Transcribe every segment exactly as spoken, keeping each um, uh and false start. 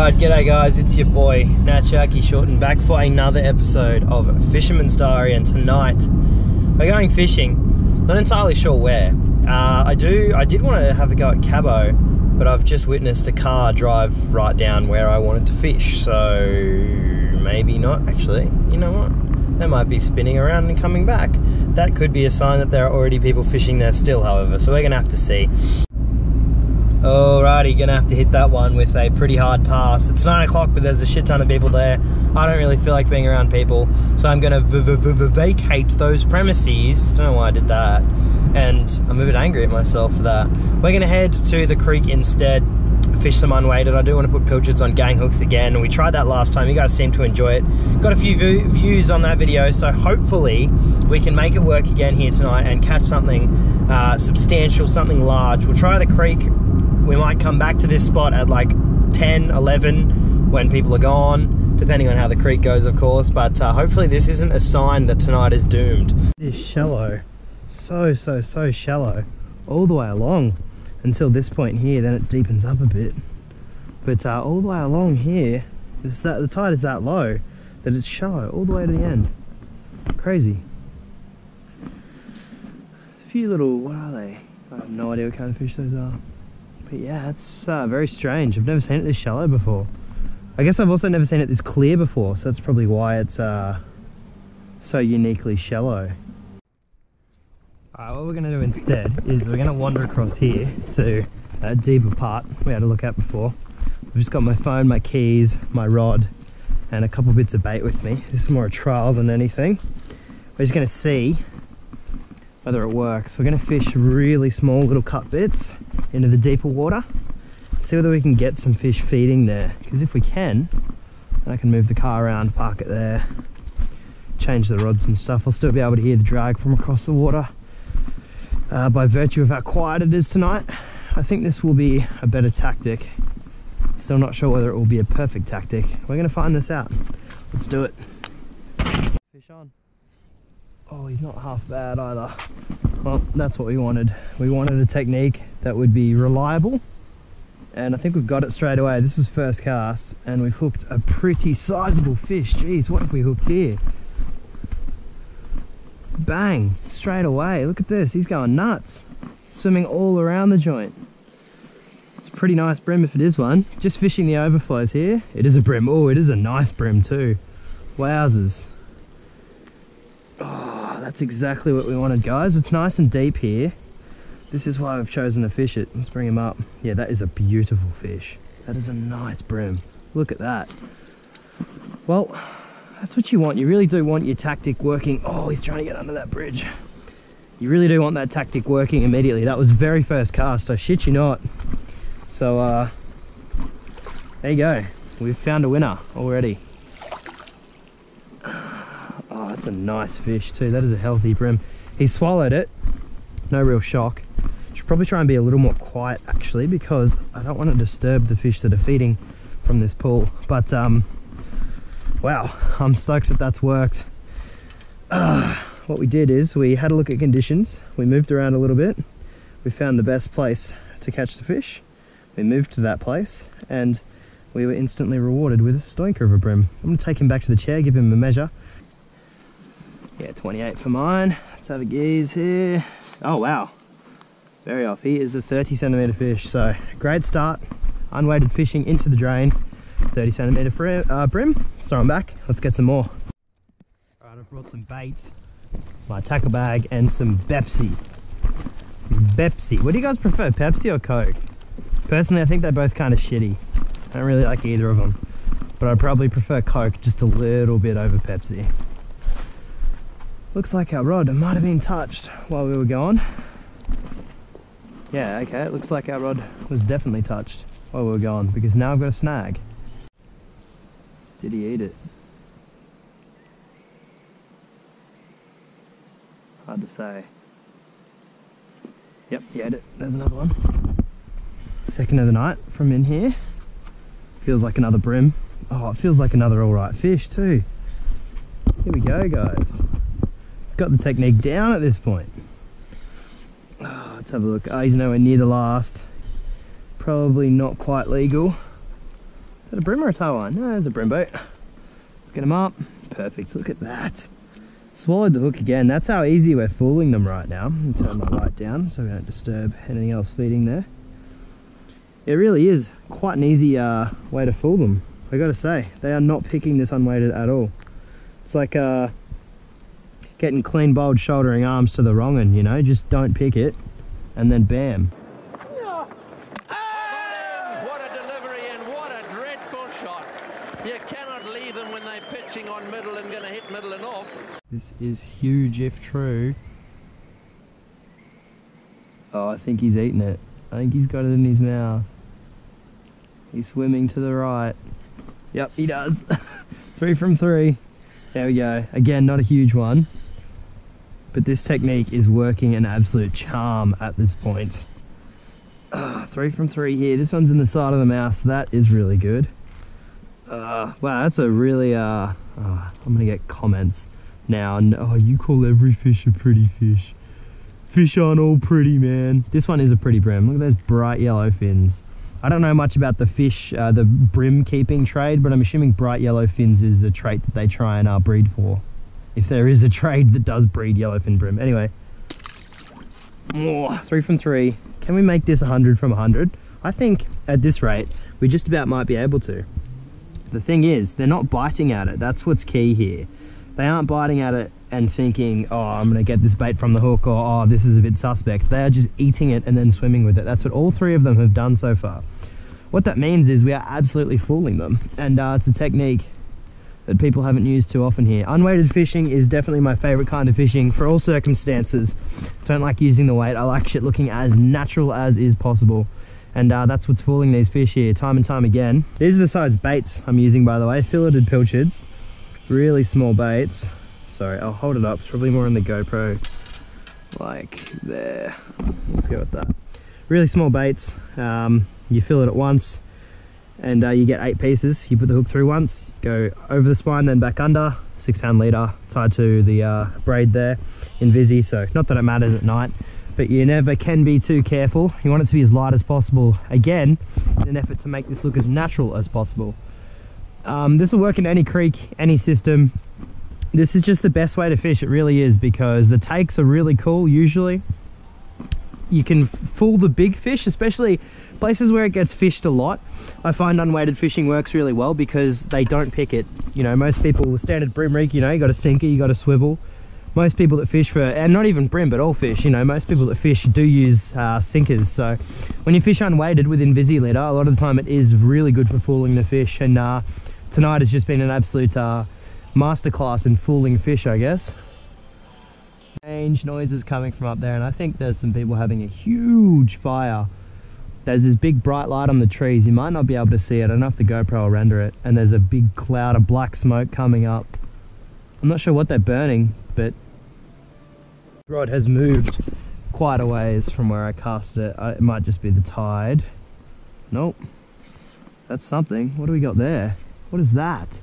Alright, g'day guys, it's your boy Nat Sharky Shorten back for another episode of Fisherman's Diary, and tonight we're going fishing. Not entirely sure where. Uh, I do. I did want to have a go at Cabo, but I've just witnessed a car drive right down where I wanted to fish, so maybe not actually. You know what? They might be spinning around and coming back. That could be a sign that there are already people fishing there still, however, so we're going to have to see. Alrighty, gonna have to hit that one with a pretty hard pass. It's nine o'clock, but there's a shit ton of people there. I don't really feel like being around people, so I'm gonna v v v vacate those premises. Don't know why I did that, and I'm a bit angry at myself for that. We're gonna head to the creek instead, fish some unweighted. I do want to put pilchards on gang hooks again, and we tried that last time. You guys seem to enjoy it. Got a few view views on that video, so hopefully we can make it work again here tonight and catch something uh, substantial, something large. We'll try the creek. We might come back to this spot at like ten, eleven when people are gone, depending on how the creek goes, of course, but uh, hopefully this isn't a sign that tonight is doomed. It is shallow, so, so, so shallow, all the way along until this point here, then it deepens up a bit. But uh, all the way along here, it's that, the tide is that low that it's shallow all the way to the end. Crazy. A few little, what are they? I have no idea what kind of fish those are. But yeah, it's uh, very strange. I've never seen it this shallow before. I guess I've also never seen it this clear before, so that's probably why it's uh, so uniquely shallow. Alright, what we're going to do instead is we're going to wander across here to a deeper part we had a look at before. I've just got my phone, my keys, my rod, and a couple bits of bait with me. This is more a trial than anything. We're just going to see whether it works. We're going to fish really small little cut bits into the deeper water, see whether we can get some fish feeding there, because if we can, then I can move the car around, park it there, change the rods and stuff. I'll still be able to hear the drag from across the water uh, by virtue of how quiet it is tonight. I think this will be a better tactic. Still not sure whether it will be a perfect tactic. We're going to find this out. Let's do it. Fish on. Oh, he's not half bad either. Well, that's what we wanted. We wanted a technique that would be reliable, and I think we've got it straight away. This was first cast, and we've hooked a pretty sizable fish. Jeez, what have we hooked here? Bang, straight away. Look at this, he's going nuts. Swimming all around the joint. It's a pretty nice brim if it is one. Just fishing the overflows here. It is a brim. Oh, it is a nice brim too. Wowzers. Oh, that's exactly what we wanted, guys. It's nice and deep here. This is why I've chosen to fish it. Let's bring him up. Yeah, that is a beautiful fish. That is a nice brim. Look at that. Well, that's what you want. You really do want your tactic working. Oh, he's trying to get under that bridge. You really do want that tactic working immediately. That was very first cast, I shit you not. So, uh, there you go. We've found a winner already. Oh, that's a nice fish too. That is a healthy brim. He swallowed it. No real shock. Should probably try and be a little more quiet actually, because I don't want to disturb the fish that are feeding from this pool. But um, wow, I'm stoked that that's worked. Uh, what we did is we had a look at conditions. We moved around a little bit. We found the best place to catch the fish. We moved to that place, and we were instantly rewarded with a stonker of a brim. I'm going to take him back to the chair, give him a measure. Yeah, twenty-eight for mine. Let's have a gaze here. Oh wow, very off. He is a thirty centimeter fish, so great start. Unweighted fishing into the drain. thirty centimeter fr uh, brim. Let's throw him back. Let's get some more. Alright, I've brought some bait, my tackle bag, and some Pepsi. Pepsi. What do you guys prefer, Pepsi or Coke? Personally, I think they're both kind of shitty. I don't really like either of them, but I probably prefer Coke just a little bit over Pepsi. Looks like our rod might have been touched while we were gone. Yeah, okay, it looks like our rod was definitely touched while we were gone, because now I've got a snag. Did he eat it? Hard to say. Yep, he ate it. There's another one. Second of the night from in here. Feels like another brim. Oh, it feels like another alright fish too. Here we go, guys. Got the technique down at this point. Oh, let's have a look. Oh, he's nowhere near the last. Probably not quite legal. Is that a brim or a towline? No, there's a brim boat. Let's get him up. Perfect, look at that. Swallowed the hook again. That's how easy we're fooling them right now. I'll turn my light down so we don't disturb anything else feeding there. It really is quite an easy uh, way to fool them. I gotta say, they are not picking this unweighted at all. It's like uh, getting clean bowled shouldering arms to the wrong one, you know, just don't pick it and then bam. Oh, what a delivery and what a dreadful shot. You cannot leave them when they're pitching on middle and going to hit middle and off. This is huge if true. Oh, I think he's eaten it. I think he's got it in his mouth. He's swimming to the right. Yep, he does. Three from three. There we go. Again, not a huge one. But this technique is working an absolute charm at this point. Uh, three from three here. This one's in the side of the mouth, so that is really good. Uh, wow, that's a really... Uh, oh, I'm going to get comments now. Oh, you call every fish a pretty fish. Fish aren't all pretty, man. This one is a pretty brim. Look at those bright yellow fins. I don't know much about the fish, uh, the brim keeping trade, but I'm assuming bright yellow fins is a trait that they try and uh, breed for. If there is a trade that does breed yellowfin brim. Anyway. Oh, three from three. Can we make this one hundred from one hundred? I think at this rate, we just about might be able to. The thing is, they're not biting at it. That's what's key here. They aren't biting at it and thinking, oh, I'm going to get this bait from the hook, or oh, this is a bit suspect. They are just eating it and then swimming with it. That's what all three of them have done so far. What that means is we are absolutely fooling them. And uh, it's a technique that people haven't used too often here. Unweighted fishing is definitely my favorite kind of fishing for all circumstances. Don't like using the weight. I like shit looking as natural as is possible. And uh, that's what's fooling these fish here time and time again. These are the size baits I'm using, by the way. Filleted pilchards. Really small baits. Sorry, I'll hold it up. It's probably more on the GoPro. Like there. Let's go with that. Really small baits. Um, you fill it at once and uh, you get eight pieces. You put the hook through once, go over the spine, then back under. Six pound leader tied to the uh, braid there in Visi. So not that it matters at night, but you never can be too careful. You want it to be as light as possible, again, in an effort to make this look as natural as possible. Um, this will work in any creek, any system. This is just the best way to fish, it really is, because the takes are really cool usually. You can fool the big fish, especially places where it gets fished a lot. I find unweighted fishing works really well because they don't pick it. You know, most people, standard brim rig, you know, you got a sinker, you got a swivel. Most people that fish for, and not even brim, but all fish, you know, most people that fish do use uh, sinkers. So when you fish unweighted with Invisi leader, a lot of the time it is really good for fooling the fish. And uh, tonight has just been an absolute uh, masterclass in fooling fish, I guess. Strange noises coming from up there, and I think there's some people having a huge fire. There's this big bright light on the trees. You might not be able to see it. I don't know if the GoPro will render it. And there's a big cloud of black smoke coming up. I'm not sure what they're burning, but the rod has moved quite a ways from where I cast it. It might just be the tide. Nope. That's something. What do we got there? What is that?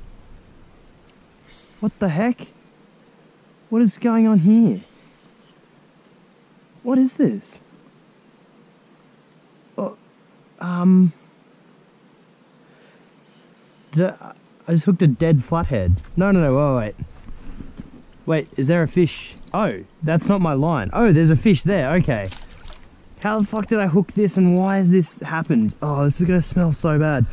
What the heck? What is going on here? What is this? Oh, um... Did I, I just hooked a dead flathead. No, no, no, wait, wait. Wait, is there a fish? Oh, that's not my line. Oh, there's a fish there, okay. How the fuck did I hook this and why has this happened? Oh, this is gonna smell so bad.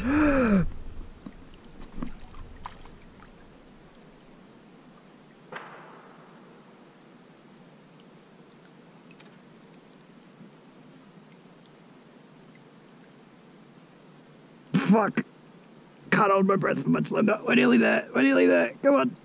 Fuck. Can't hold my breath for much longer. We're nearly there. We're nearly there. Come on.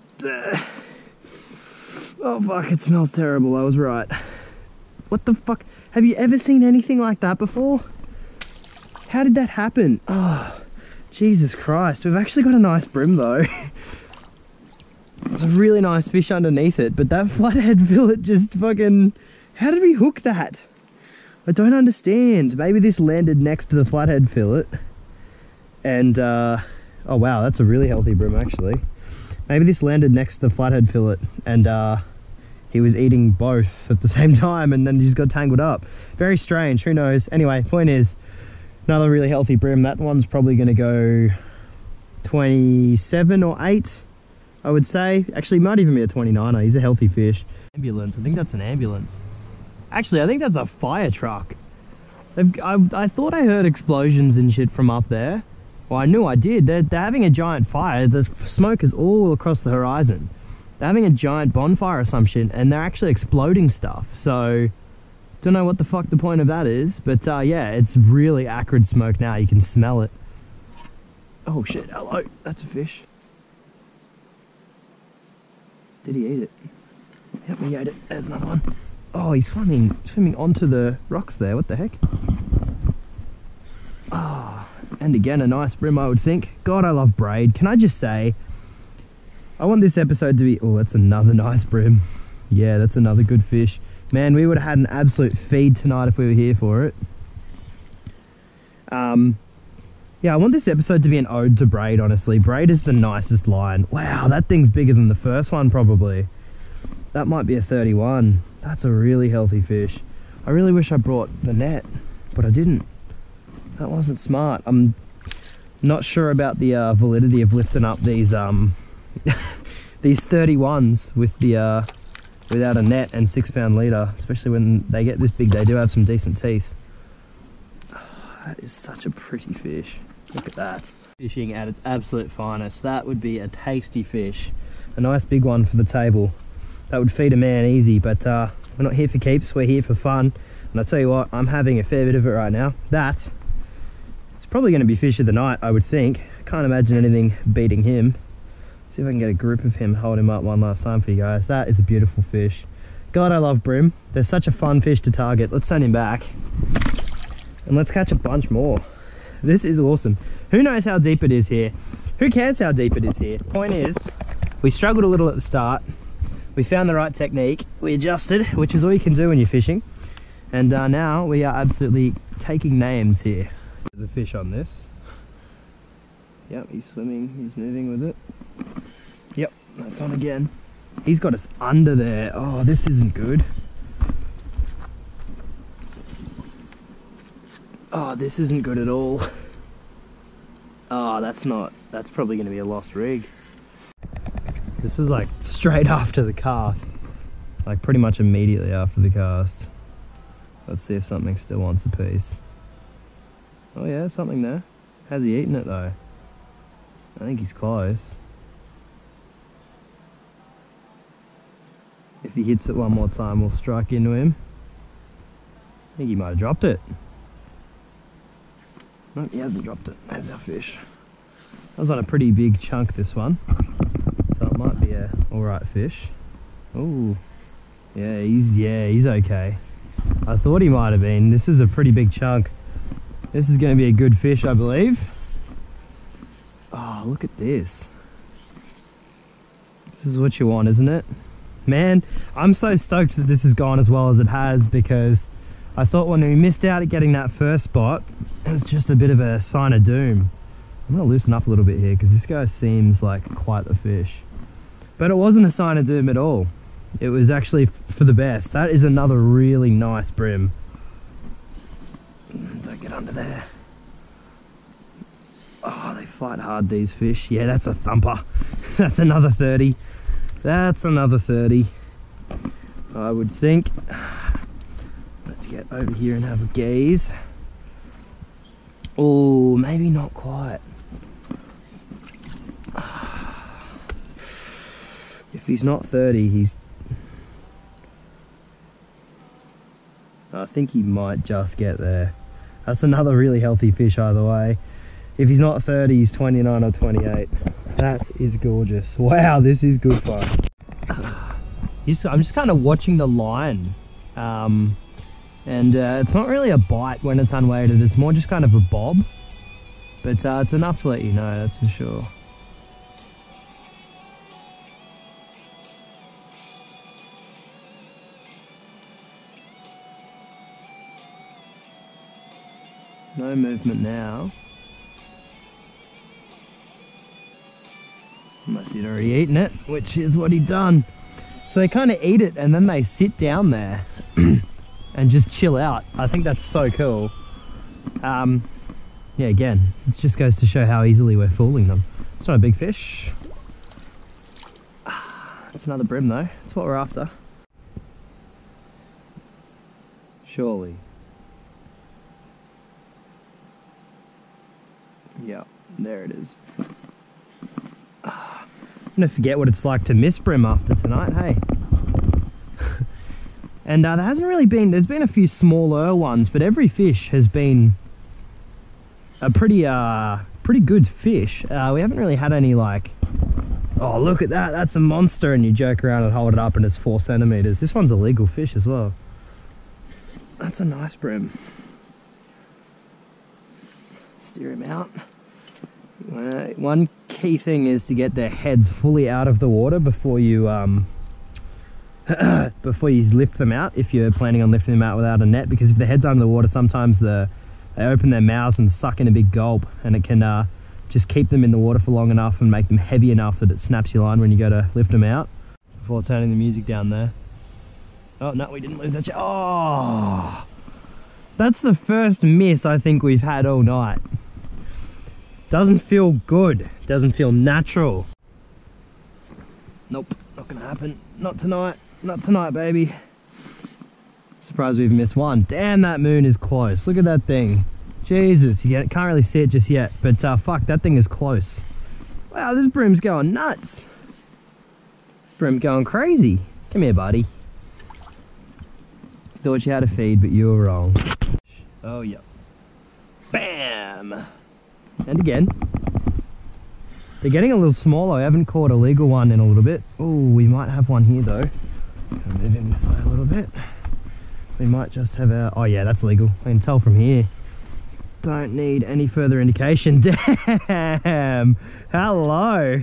Oh fuck, it smells terrible. I was right. What the fuck? Have you ever seen anything like that before? How did that happen? Oh, Jesus Christ. We've actually got a nice brim though. There's a really nice fish underneath it, but that flathead fillet just fucking... How did we hook that? I don't understand. Maybe this landed next to the flathead fillet. And, uh, oh wow, that's a really healthy brim actually. Maybe this landed next to the flathead fillet and uh, he was eating both at the same time and then he just got tangled up. Very strange, who knows. Anyway, point is, another really healthy brim. That one's probably going to go twenty-seven or eight, I would say. Actually, might even be a twenty-niner. He's a healthy fish. Ambulance. I think that's an ambulance. Actually, I think that's a fire truck. I, I thought I heard explosions and shit from up there. Well, I knew I did. They're, they're having a giant fire. The smoke is all across the horizon. They're having a giant bonfire or some shit, and they're actually exploding stuff. So, don't know what the fuck the point of that is. But uh, yeah, it's really acrid smoke now. You can smell it. Oh shit, hello. That's a fish. Did he eat it? Yep, he ate it. There's another one. Oh, he's swimming, swimming onto the rocks there. What the heck? Ah, oh, and again, a nice brim, I would think. God, I love braid. Can I just say, I want this episode to be... Oh, that's another nice brim. Yeah, that's another good fish. Man, we would have had an absolute feed tonight if we were here for it. Um, yeah, I want this episode to be an ode to braid, honestly. Braid is the nicest line. Wow, that thing's bigger than the first one, probably. That might be a thirty-one. That's a really healthy fish. I really wish I brought the net, but I didn't. That wasn't smart. I'm not sure about the uh, validity of lifting up these um these thirty-ones with the uh, without a net and six pound leader, especially when they get this big. They do have some decent teeth. Oh, that is such a pretty fish. Look at that. Fishing at its absolute finest. That would be a tasty fish. A nice big one for the table. That would feed a man easy, but uh, we're not here for keeps, we're here for fun. And I'll tell you what, I'm having a fair bit of it right now. That is probably going to be fish of the night, I would think. I can't imagine anything beating him. See if I can get a grip of him, hold him up one last time for you guys. That is a beautiful fish. God, I love brim. They're such a fun fish to target. Let's send him back. And let's catch a bunch more. This is awesome. Who knows how deep it is here? Who cares how deep it is here? Point is, we struggled a little at the start. We found the right technique, we adjusted, which is all you can do when you're fishing. And uh, now we are absolutely taking names here. There's a fish on this. Yep, he's swimming, he's moving with it. Yep, that's on again. He's got us under there. Oh, this isn't good. Oh, this isn't good at all. Oh, that's not, that's probably going to be a lost rig. This is like straight after the cast. Like pretty much immediately after the cast. Let's see if something still wants a piece. Oh yeah, something there. Has he eaten it though? I think he's close. If he hits it one more time, we'll strike into him. I think he might have dropped it. No, he hasn't dropped it. There's our fish. That was on a pretty big chunk, this one. So it might be a alright fish. Oh, yeah, he's yeah, he's okay. I thought he might have been. This is a pretty big chunk. This is going to be a good fish, I believe. Oh, look at this. This is what you want, isn't it? Man, I'm so stoked that this has gone as well as it has, because I thought when we missed out at getting that first spot, it was just a bit of a sign of doom. I'm going to loosen up a little bit here, because this guy seems like quite the fish. But it wasn't a sign of doom at all. It was actually f for the best. That is another really nice brim. Don't get under there. Oh, they fight hard, these fish. Yeah, that's a thumper. That's another thirty. That's another thirty. I would think. Let's get over here and have a gaze. Oh, maybe not quite. If he's not thirty, he's... I think he might just get there. That's another really healthy fish either way. If he's not thirty, he's twenty-nine or twenty-eight. That is gorgeous. Wow, this is good fun. I'm just kind of watching the line. Um, and uh, it's not really a bite when it's unweighted. It's more just kind of a bob. But uh, it's enough to let you know, that's for sure. No movement now. Unless he'd already eaten it, which is what he'd done. So they kind of eat it and then they sit down there and just chill out. I think that's so cool. Um, yeah, again, it just goes to show how easily we're fooling them. It's not a big fish. It's another brim though. That's what we're after. Surely. Yeah, there it is. I'm gonna forget what it's like to miss brim after tonight, hey? And uh, there hasn't really been, there's been a few smaller ones, but every fish has been a pretty, uh, pretty good fish. Uh, we haven't really had any like, oh look at that, that's a monster, and you joke around and hold it up and it's four centimeters. This one's a legal fish as well. That's a nice brim. Steer him out. Uh, one key thing is to get their heads fully out of the water before you um, before you lift them out, if you're planning on lifting them out without a net, because if the head's under the water, sometimes the, they open their mouths and suck in a big gulp, and it can uh, just keep them in the water for long enough and make them heavy enough that it snaps your line when you go to lift them out. Before turning the music down there. Oh no, we didn't lose that. Oh, that's the first miss I think we've had all night. Doesn't feel good. Doesn't feel natural. Nope, not gonna happen. Not tonight. Not tonight, baby. Surprised we've missed one. Damn, that moon is close. Look at that thing. Jesus, you can't really see it just yet, but uh, fuck, that thing is close. Wow, this brim's going nuts. Brim going crazy. Come here, buddy. Thought you had a feed, but you were wrong. Oh, yeah. Bam! And again. They're getting a little smaller. I haven't caught a legal one in a little bit. Oh, we might have one here though. I'll move in this way a little bit. We might just have our... Oh yeah, that's legal. I can tell from here. Don't need any further indication. Damn! Hello!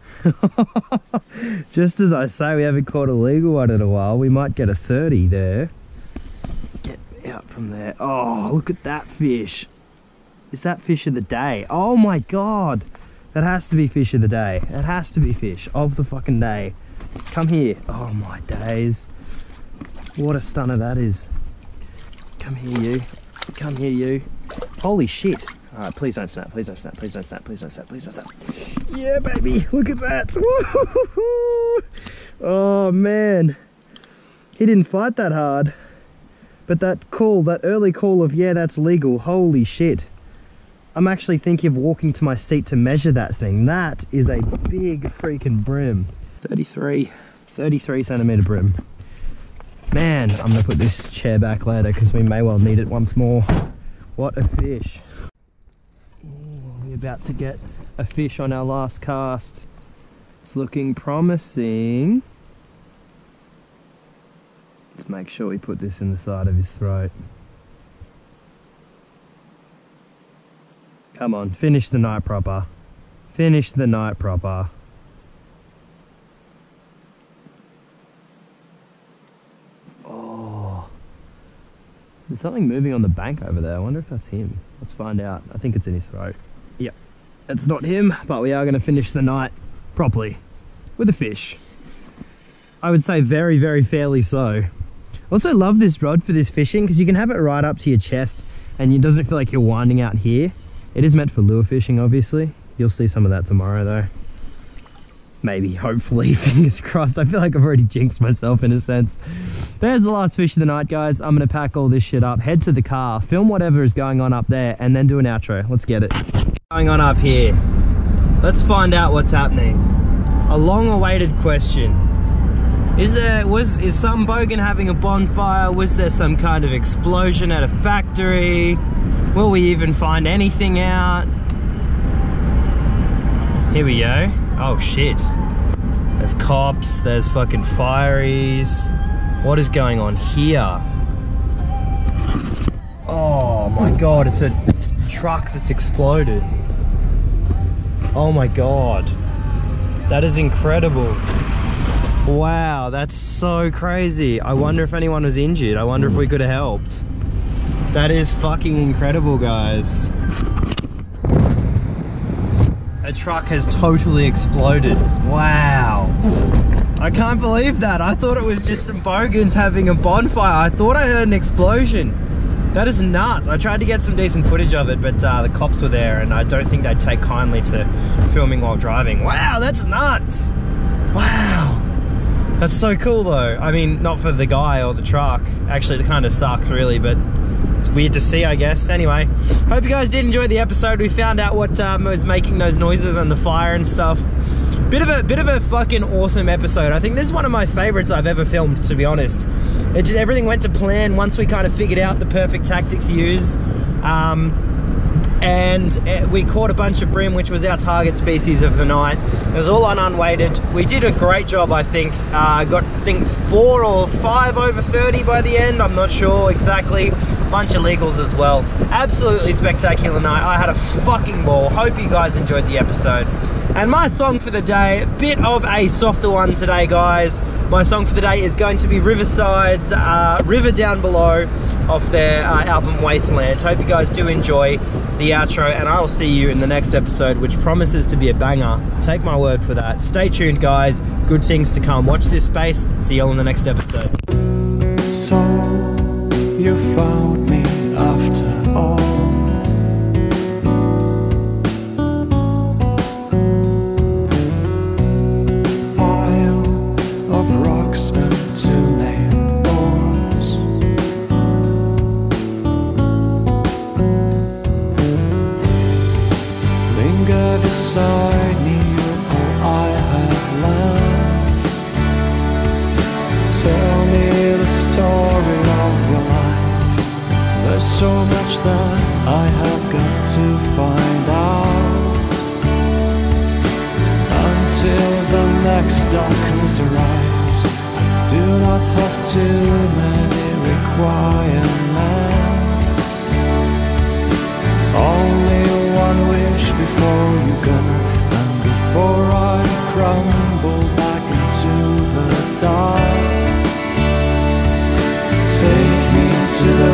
Just as I say, we haven't caught a legal one in a while. We might get a thirty there. Get out from there. Oh, look at that fish. Is that fish of the day? Oh my god! That has to be fish of the day. It has to be fish of the fucking day. Come here. Oh my days. What a stunner that is. Come here, you. Come here, you. Holy shit. Alright, please don't snap. Please don't snap. Please don't snap. Please don't snap. Please don't snap. Yeah, baby. Look at that. Woo-hoo-hoo-hoo. Oh, man. He didn't fight that hard. But that call, that early call of, yeah, that's legal. Holy shit. I'm actually thinking of walking to my seat to measure that thing. That is a big freaking brim. thirty-three, thirty-three centimeter brim. Man, I'm gonna put this chair back later because we may well need it once more. What a fish. Ooh, we're about to get a fish on our last cast. It's looking promising. Let's make sure we put this in the side of his throat. Come on, finish the night proper. Finish the night proper. Oh. There's something moving on the bank over there. I wonder if that's him. Let's find out. I think it's in his throat. Yep, that's not him, but we are going to finish the night properly with a fish. I would say very, very fairly so. Also love this rod for this fishing because you can have it right up to your chest and it doesn't feel like you're winding out here. It is meant for lure fishing, obviously. You'll see some of that tomorrow, though. Maybe, hopefully, fingers crossed. I feel like I've already jinxed myself in a sense. There's the last fish of the night, guys. I'm going to pack all this shit up, head to the car, film whatever is going on up there, and then do an outro. Let's get it. Going on up here. Let's find out what's happening. A long-awaited question. Is there, was, is some bogan having a bonfire? Was there some kind of explosion at a factory? Will we even find anything out? Here we go. Oh shit. There's cops, there's fucking fireys. What is going on here? Oh my god, it's a truck that's exploded. Oh my god. That is incredible. Wow, that's so crazy. I wonder if anyone was injured. I wonder if we could have helped. That is fucking incredible, guys. A truck has totally exploded. Wow. I can't believe that. I thought it was just some bogans having a bonfire. I thought I heard an explosion. That is nuts. I tried to get some decent footage of it, but uh, the cops were there and I don't think they'd take kindly to filming while driving. Wow, that's nuts. Wow. That's so cool though. I mean, not for the guy or the truck. Actually, it kind of sucks really, but it's weird to see, I guess. Anyway, hope you guys did enjoy the episode. We found out what um, was making those noises and the fire and stuff. Bit of a bit of a fucking awesome episode. I think this is one of my favorites I've ever filmed, to be honest. It just, everything went to plan once we kind of figured out the perfect tactics to use. Um, and uh, we caught a bunch of bream, which was our target species of the night. It was all on unweighted. We did a great job, I think. Uh, got, I think, four or five over thirty by the end. I'm not sure exactly. Bunch of legals as well. Absolutely spectacular night. I had a fucking ball. Hope you guys enjoyed the episode. And my song for the day, bit of a softer one today, guys. My song for the day is going to be Riverside's uh, River Down Below off their uh, album Wasteland. Hope you guys do enjoy the outro, and I will see you in the next episode, which promises to be a banger. Take my word for that. Stay tuned, guys. Good things to come. Watch this space. See you all in the next episode. So you found me after all. Beside me, all I have left. Tell me the story of your life. There's so much that I have got to find out. Until the next darkness arrives, I do not have too many requirements. Only one wish before you go, and before I crumble back into the dust. Take me to the